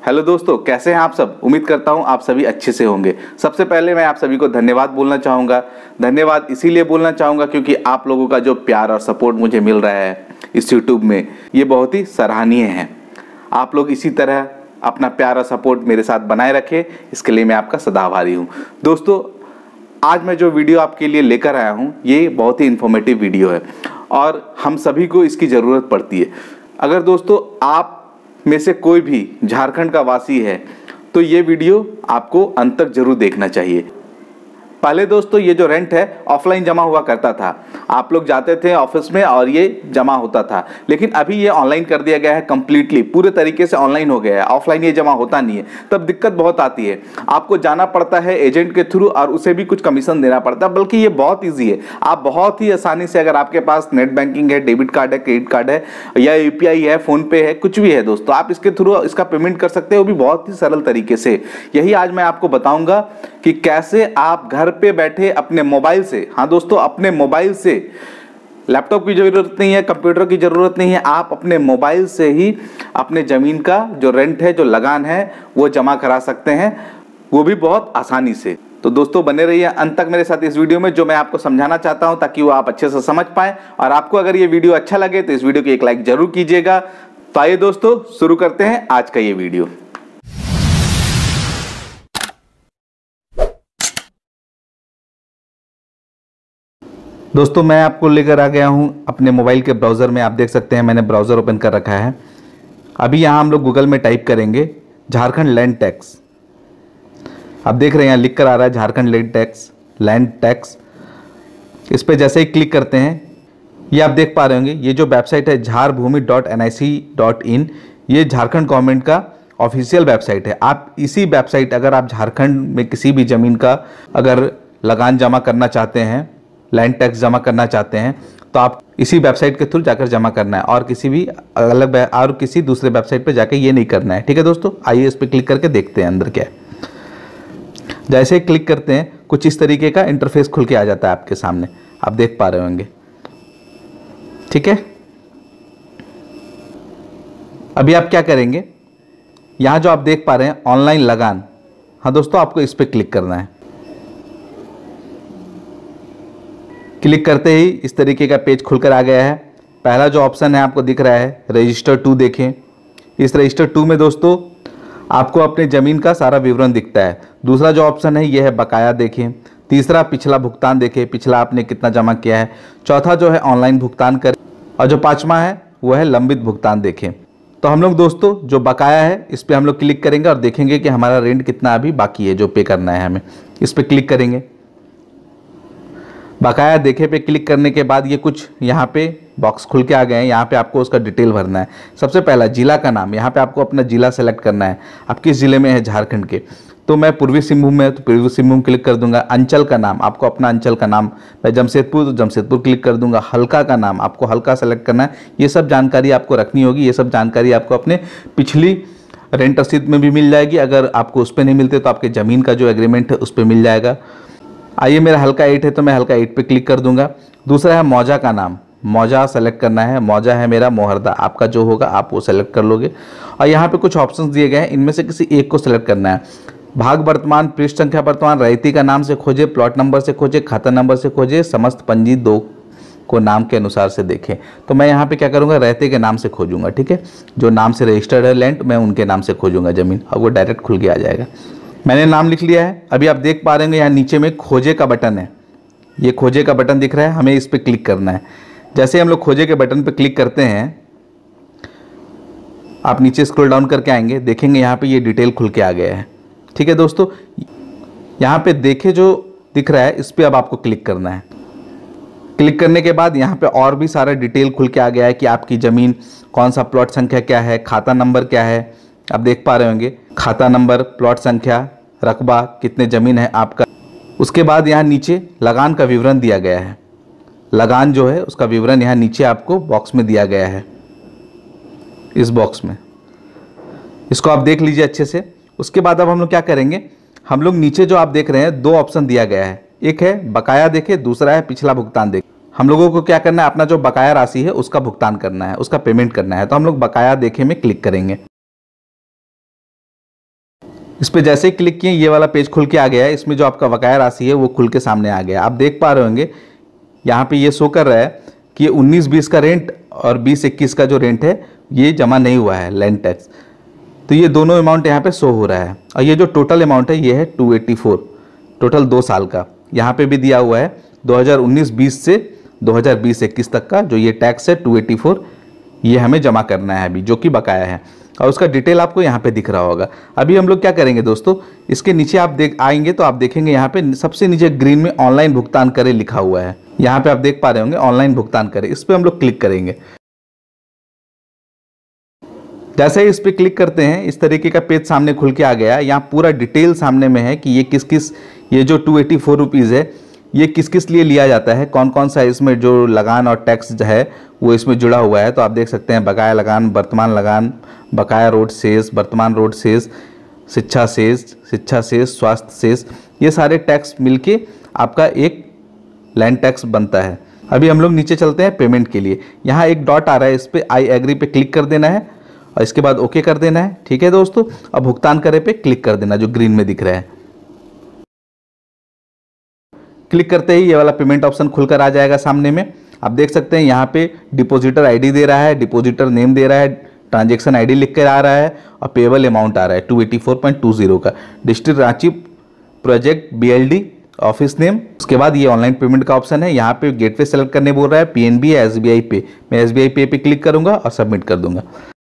Hello दोस्तों, कैसे हैं आप सब। उम्मीद करता हूं आप सभी अच्छे से होंगे। सबसे पहले मैं आप सभी को धन्यवाद बोलना चाहूँगा। धन्यवाद इसीलिए बोलना चाहूँगा क्योंकि आप लोगों का जो प्यार और सपोर्ट मुझे मिल रहा है इस यूट्यूब में, ये बहुत ही सराहनीय है। आप लोग इसी तरह अपना प्यार और सपोर्ट मेरे साथ बनाए रखें, इसके लिए मैं आपका सदा आभारी हूँ। दोस्तों, आज मैं जो वीडियो आपके लिए लेकर आया हूँ ये बहुत ही इन्फॉर्मेटिव वीडियो है और हम सभी को इसकी ज़रूरत पड़ती है। अगर दोस्तों आप में से कोई भी झारखंड का वासी है तो ये वीडियो आपको अंत तक जरूर देखना चाहिए। पहले दोस्तों ये जो रेंट है ऑफलाइन जमा हुआ करता था, आप लोग जाते थे ऑफिस में और ये जमा होता था, लेकिन अभी ये ऑनलाइन कर दिया गया है। कंप्लीटली पूरे तरीके से ऑनलाइन हो गया है, ऑफलाइन ये जमा होता नहीं है। तब दिक्कत बहुत आती है, आपको जाना पड़ता है एजेंट के थ्रू और उसे भी कुछ कमीशन देना पड़ता है। बल्कि ये बहुत ईजी है, आप बहुत ही आसानी से, अगर आपके पास नेट बैंकिंग है, डेबिट कार्ड है, क्रेडिट कार्ड है या यूपीआई है, फोन पे है, कुछ भी है दोस्तों, आप इसके थ्रू इसका पेमेंट कर सकते हो, वो भी बहुत ही सरल तरीके से। यही आज मैं आपको बताऊंगा कि कैसे आप घर पे बैठे अपने मोबाइल से, हाँ दोस्तों अपने मोबाइल से, लैपटॉप की जरूरत नहीं है, कंप्यूटर की जरूरत नहीं है, आप अपने मोबाइल से ही अपने जमीन का जो रेंट है, जो लगान है, वो जमा करा सकते हैं, वो भी बहुत आसानी से। तो दोस्तों बने रहिए अंत तक मेरे साथ इस वीडियो में, जो मैं आपको समझाना चाहता हूं ताकि वो आप अच्छे से समझ पाएं। और आपको अगर ये वीडियो अच्छा लगे तो इस वीडियो को एक लाइक जरूर कीजिएगा। तो आइए दोस्तों शुरू करते हैं आज का ये वीडियो। दोस्तों मैं आपको लेकर आ गया हूं अपने मोबाइल के ब्राउज़र में। आप देख सकते हैं मैंने ब्राउज़र ओपन कर रखा है। अभी यहां हम लोग गूगल में टाइप करेंगे झारखंड लैंड टैक्स। आप देख रहे हैं यहाँ लिख कर आ रहा है झारखंड लैंड टैक्स। इस पर जैसे ही क्लिक करते हैं ये आप देख पा रहे होंगे, ये जो वेबसाइट है jharभूमि.nic.in, ये झारखंड गवर्नमेंट का ऑफिशियल वेबसाइट है। आप इसी वेबसाइट, अगर आप झारखंड में किसी भी ज़मीन का अगर लगान जमा करना चाहते हैं, लैंड टैक्स जमा करना चाहते हैं, तो आप इसी वेबसाइट के थ्रू जाकर जमा करना है और किसी भी अलग और किसी दूसरे वेबसाइट पे जाकर ये नहीं करना है। ठीक है दोस्तों, आइए इस पर क्लिक करके देखते हैं अंदर क्या है। जैसे ही क्लिक करते हैं कुछ इस तरीके का इंटरफेस खुल के आ जाता है आपके सामने, आप देख पा रहे होंगे। ठीक है, अभी आप क्या करेंगे, यहां जो आप देख पा रहे हैं ऑनलाइन लगान, हाँ दोस्तों आपको इस पर क्लिक करना है। क्लिक करते ही इस तरीके का पेज खुलकर आ गया है। पहला जो ऑप्शन है आपको दिख रहा है रजिस्टर टू, देखें। इस रजिस्टर टू में दोस्तों आपको अपने ज़मीन का सारा विवरण दिखता है। दूसरा जो ऑप्शन है ये है बकाया, देखें। तीसरा पिछला भुगतान, देखें पिछला आपने कितना जमा किया है। चौथा जो है ऑनलाइन भुगतान करें और जो पाँचवा है वो है लंबित भुगतान, देखें। तो हम लोग दोस्तों जो बकाया है इस पर हम लोग क्लिक करेंगे और देखेंगे कि हमारा रेंट कितना अभी बाकी है जो पे करना है हमें। इस पर क्लिक करेंगे, बकाया देखे पे क्लिक करने के बाद ये कुछ यहाँ पे बॉक्स खुल के आ गए हैं। यहाँ पे आपको उसका डिटेल भरना है। सबसे पहला जिला का नाम, यहाँ पे आपको अपना जिला सेलेक्ट करना है, आप किस जिले में है झारखंड के। तो मैं पूर्वी सिंहभूम में, तो पूर्वी सिंहभूम क्लिक कर दूंगा। अंचल का नाम, आपको अपना अंचल का नाम, मैं जमशेदपुर, तो जमशेदपुर क्लिक कर दूंगा। हल्का का नाम, आपको हल्का सेलेक्ट करना है। ये सब जानकारी आपको रखनी होगी। ये सब जानकारी आपको अपने पिछली रेंट रसीद में भी मिल जाएगी। अगर आपको उस पर नहीं मिलते तो आपके ज़मीन का जो एग्रीमेंट है उस पर मिल जाएगा। आइए मेरा हल्का 8 है तो मैं हल्का 8 पे क्लिक कर दूंगा। दूसरा है मौजा का नाम, मौजा सेलेक्ट करना है। मौजा है मेरा मोहर्दा, आपका जो होगा आप वो सेलेक्ट कर लोगे। और यहाँ पे कुछ ऑप्शंस दिए गए हैं, इनमें से किसी एक को सेलेक्ट करना है। भाग वर्तमान, पृष्ठ संख्या वर्तमान, रैयती का नाम से खोजे, प्लॉट नंबर से खोजे, खाता नंबर से खोजे, समस्त पंजी 2 को नाम के अनुसार से देखें। तो मैं यहाँ पे क्या करूँगा, रैयती के नाम से खोजूंगा। ठीक है, जो नाम से रजिस्टर्ड है लैंड, मैं उनके नाम से खोजूंगा ज़मीन और वो डायरेक्ट खुल के आ जाएगा। मैंने नाम लिख लिया है। अभी आप देख पा रहे हैं यहाँ नीचे में खोजे का बटन है, ये खोजे का बटन दिख रहा है, हमें इस पर क्लिक करना है। जैसे हम लोग खोजे के बटन पर क्लिक करते हैं, आप नीचे स्क्रॉल डाउन करके आएंगे, देखेंगे यहाँ पे ये डिटेल खुल के आ गया है। ठीक है दोस्तों, यहाँ पे देखे जो दिख रहा है इस पर अब आपको क्लिक करना है। क्लिक करने के बाद यहाँ पे और भी सारा डिटेल खुल के आ गया है कि आपकी ज़मीन कौन सा, प्लॉट संख्या क्या है, खाता नंबर क्या है, आप देख पा रहे होंगे। खाता नंबर, प्लॉट संख्या, रकबा, कितने ज़मीन है आपका। उसके बाद यहाँ नीचे लगान का विवरण दिया गया है। लगान जो है उसका विवरण यहाँ नीचे आपको बॉक्स में दिया गया है, इस बॉक्स में। इसको आप देख लीजिए अच्छे से। उसके बाद अब हम लोग क्या करेंगे, हम लोग नीचे जो आप देख रहे हैं 2 ऑप्शन दिया गया है, एक है बकाया देखे, दूसरा है पिछला भुगतान देखे। हम लोगों को क्या करना है, अपना जो बकाया राशि है उसका भुगतान करना है, उसका पेमेंट करना है। तो हम लोग बकाया देखे में क्लिक करेंगे। इस पर जैसे ही क्लिक किए ये वाला पेज खुल के आ गया है। इसमें जो आपका बकाया राशि है वो खुल के सामने आ गया। आप देख पा रहे होंगे यहाँ पे ये शो कर रहा है कि 19-20 का रेंट और 20-21 का जो रेंट है ये जमा नहीं हुआ है लैंड टैक्स। तो ये दोनों अमाउंट यहाँ पे शो हो रहा है और ये जो टोटल अमाउंट है ये है 284, टोटल 2 साल का। यहाँ पे भी दिया हुआ है 2019-20 से 2020-21 तक का जो ये टैक्स है 284, ये हमें जमा करना है अभी, जो कि बकाया है और उसका डिटेल आपको यहाँ पे दिख रहा होगा। अभी हम लोग क्या करेंगे दोस्तों, इसके नीचे आप आएंगे तो आप देखेंगे यहाँ पे सबसे नीचे ग्रीन में ऑनलाइन भुगतान करें लिखा हुआ है। यहाँ पे आप देख पा रहे होंगे ऑनलाइन भुगतान करें, इस पर हम लोग क्लिक करेंगे। जैसे ही इस पर क्लिक करते हैं इस तरीके का पेज सामने खुल के आ गया। यहाँ पूरा डिटेल सामने में है कि ये किस किस, ये जो 284 रुपीज़ है ये किस किस लिए लिया जाता है, कौन कौन सा इसमें जो लगान और टैक्स जो है वो इसमें जुड़ा हुआ है। तो आप देख सकते हैं बकाया लगान, वर्तमान लगान, बकाया रोड शेष, वर्तमान रोड शेष, शिक्षा शेष, स्वास्थ्य शेष, ये सारे टैक्स मिलके आपका एक लैंड टैक्स बनता है। अभी हम लोग नीचे चलते हैं पेमेंट के लिए। यहाँ एक डॉट आ रहा है, इस पर आई एग्री पे क्लिक कर देना है और इसके बाद ओके कर देना है। ठीक है दोस्तों, अब भुगतान करे पे क्लिक कर देना जो ग्रीन में दिख रहा है। क्लिक करते ही ये वाला पेमेंट ऑप्शन खुलकर आ जाएगा सामने में। आप देख सकते हैं यहाँ पे डिपॉजिटर आईडी दे रहा है, डिपॉजिटर नेम दे रहा है, ट्रांजैक्शन आईडी लिख कर आ रहा है और पेबल अमाउंट आ रहा है 284.20 का। District Ranchi project BLD office name. उसके बाद ये ऑनलाइन पेमेंट का ऑप्शन है, यहाँ पे गेटवे सेलेक्ट करने बोल रहा है, PNB या SBI पे। मैं SBI पे क्लिक करूंगा और सबमिट कर दूंगा।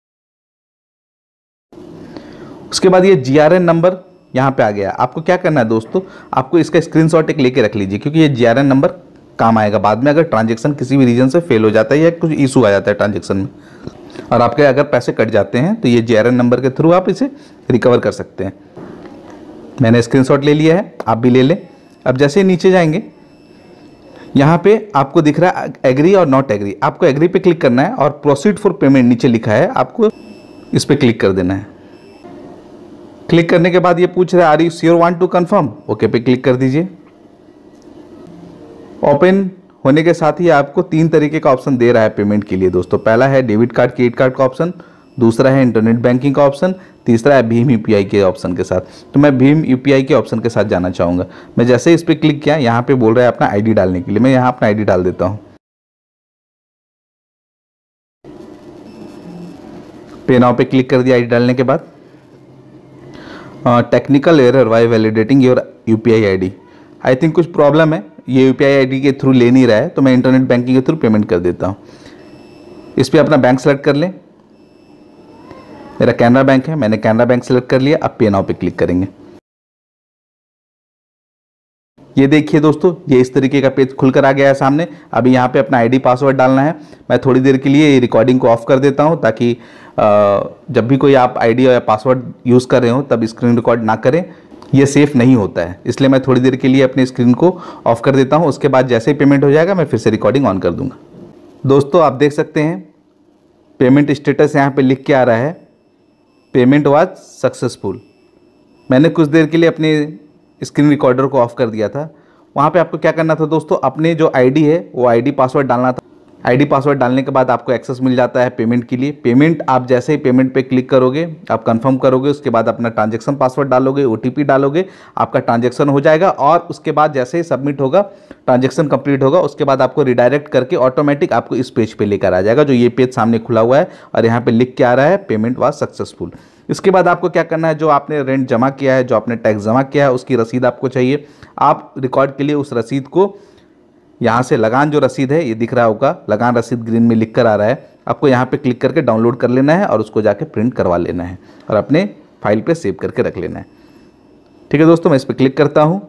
उसके बाद ये GRN नंबर यहाँ पे आ गया। आपको क्या करना है दोस्तों, आपको इसका स्क्रीनशॉट एक लेके रख लीजिए क्योंकि ये GRN नंबर काम आएगा बाद में अगर ट्रांजैक्शन किसी भी रीजन से फेल हो जाता है या कुछ इशू आ जाता है ट्रांजैक्शन में और आपके अगर पैसे कट जाते हैं तो ये GRN नंबर के थ्रू आप इसे रिकवर कर सकते हैं। मैंने स्क्रीनशॉट ले लिया है, आप भी ले लें। अब जैसे नीचे जाएंगे यहाँ पे आपको दिख रहा है एग्री और नॉट एग्री। आपको एग्री पे क्लिक करना है और प्रोसीड फॉर पेमेंट नीचे लिखा है, आपको इस पर क्लिक कर देना है। क्लिक करने के बाद ये पूछ रहा है are you sure want to confirm, okay पे क्लिक कर दीजिए। ओपन होने के साथ ही आपको 3 तरीके का ऑप्शन दे रहा है पेमेंट के लिए दोस्तों। पहला है डेबिट कार्ड क्रेडिट कार्ड का ऑप्शन, दूसरा है इंटरनेट बैंकिंग का ऑप्शन, तीसरा है भीम UPI के ऑप्शन के साथ। तो मैं भीम UPI के ऑप्शन के साथ जाना चाहूँगा। मैं जैसे इस पर क्लिक किया यहाँ पे बोल रहा है अपना ID डालने के लिए, मैं यहाँ अपना ID डाल देता हूँ। पे नाउ पे क्लिक कर दिया ID डालने के बाद। Technical error while validating your UPI ID। I think कुछ प्रॉब्लम है, ये UPI ID के थ्रू ले नहीं रहा है, तो मैं इंटरनेट बैंकिंग के थ्रू पेमेंट कर देता हूँ। इस पर अपना बैंक सेलेक्ट कर लें। मेरा कैनरा बैंक है, मैंने कैनरा बैंक सेलेक्ट कर लिया। अब पे नाउ पे क्लिक करेंगे। ये देखिए दोस्तों, ये इस तरीके का पेज खुलकर आ गया है सामने। अभी यहाँ पे अपना ID पासवर्ड डालना है। मैं थोड़ी देर के लिए रिकॉर्डिंग को ऑफ कर देता हूँ ताकि जब भी कोई आप ID या पासवर्ड यूज़ कर रहे हो तब स्क्रीन रिकॉर्ड ना करें, ये सेफ़ नहीं होता है। इसलिए मैं थोड़ी देर के लिए अपनी स्क्रीन को ऑफ कर देता हूँ। उसके बाद जैसे ही पेमेंट हो जाएगा मैं फिर से रिकॉर्डिंग ऑन कर दूँगा। दोस्तों आप देख सकते हैं पेमेंट स्टेटस यहाँ पर लिख के आ रहा है, पेमेंट वाज सक्सेसफुल। मैंने कुछ देर के लिए अपने स्क्रीन रिकॉर्डर को ऑफ कर दिया था। वहाँ पे आपको क्या करना था दोस्तों, अपने जो ID है वो ID पासवर्ड डालना था। ID पासवर्ड डालने के बाद आपको एक्सेस मिल जाता है पेमेंट के लिए। पेमेंट आप जैसे ही पेमेंट पे क्लिक करोगे, आप कंफर्म करोगे, उसके बाद अपना ट्रांजैक्शन पासवर्ड डालोगे, OTP डालोगे, आपका ट्रांजैक्शन हो जाएगा। और उसके बाद जैसे ही सबमिट होगा, ट्रांजैक्शन कंप्लीट होगा, उसके बाद आपको रिडायरेक्ट करके ऑटोमेटिक आपको इस पेज पे लेकर आ जाएगा, जो ये पेज सामने खुला हुआ है और यहाँ पे लिख के आ रहा है पेमेंट वाज सक्सेसफुल। इसके बाद आपको क्या करना है, जो आपने रेंट जमा किया है, जो आपने टैक्स जमा किया है, उसकी रसीद आपको चाहिए। आप रिकॉर्ड के लिए उस रसीद को यहाँ से, लगान जो रसीद है ये दिख रहा होगा, लगान रसीद ग्रीन में लिख कर आ रहा है, आपको यहाँ पे क्लिक करके डाउनलोड कर लेना है और उसको जाके प्रिंट करवा लेना है और अपने फाइल पे सेव करके रख लेना है। ठीक है दोस्तों, मैं इस पर क्लिक करता हूँ।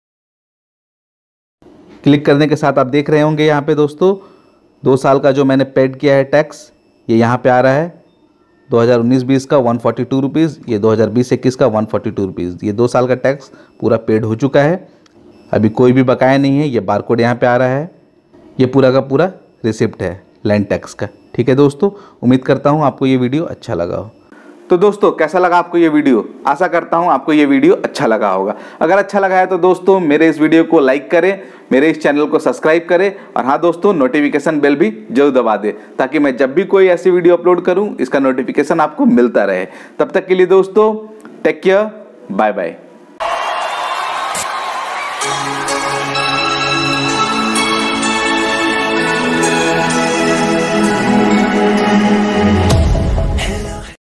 क्लिक करने के साथ आप देख रहे होंगे यहाँ पे दोस्तों 2 साल का जो मैंने पेड किया है टैक्स, ये यहाँ पे आ रहा है। 2019-20 का 142 रुपीज़, ये 2020-21 का 142 रुपीज़। ये 2 साल का टैक्स पूरा पेड हो चुका है, अभी कोई भी बकाया नहीं है। ये बारकोड यहाँ पे आ रहा है, ये पूरा का पूरा रिसिप्ट है लैंड टैक्स का। ठीक है दोस्तों, उम्मीद करता हूँ आपको ये वीडियो अच्छा लगा हो। तो दोस्तों कैसा लगा आपको ये वीडियो? आशा करता हूँ आपको ये वीडियो अच्छा लगा होगा। अगर अच्छा लगा है तो दोस्तों मेरे इस वीडियो को लाइक करें, मेरे इस चैनल को सब्सक्राइब करें और हाँ दोस्तों नोटिफिकेशन बेल भी जरूर दबा दें ताकि मैं जब भी कोई ऐसी वीडियो अपलोड करूँ इसका नोटिफिकेशन आपको मिलता रहे। तब तक के लिए दोस्तों टेक केयर, बाय बाय।